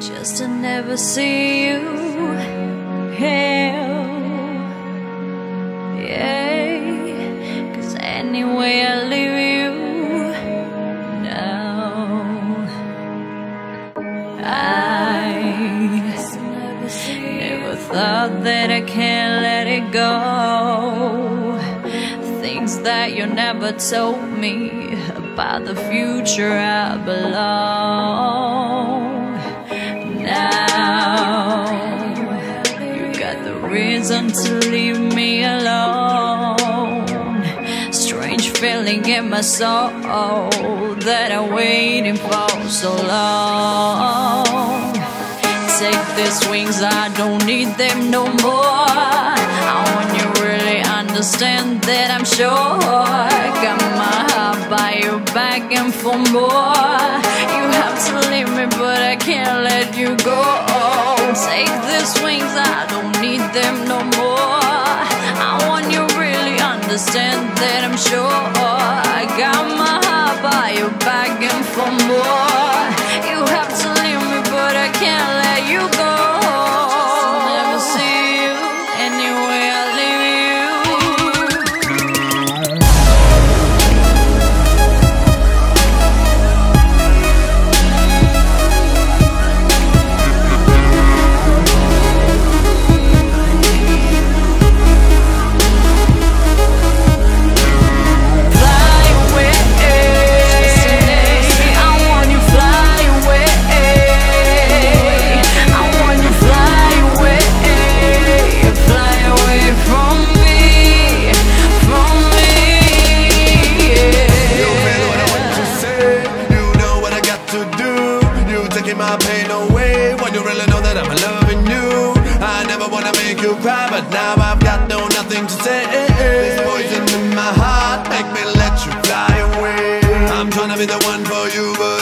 just to never see you here. Yeah, 'cause anyway I leave you now, I never thought that I can't let it go. Things that you never told me about the future I belong. Now you got the reason to leave me alone. Strange feeling in my soul that I'm waiting for so long. Take these wings, I don't need them no more. I want you really understand that I'm sure. Got my heart by your back and for more. You have to leave me but I can't let you go. Take these wings, I don't need them no more. I want you really understand that I'm sure. I got my heart by your back and for more. You have to leave me but I can't let you go. Never see you anyway I leave you. Fly away, I want you fly away. I want you fly away from me, from me. You really know what to say, you know what I got to do. You taking my pain away when you really know that I'm loving you. I never wanna make you cry, but now I've got nothing to say. This poison in my heart make me let you fly away. I'm trying to be the one for you, but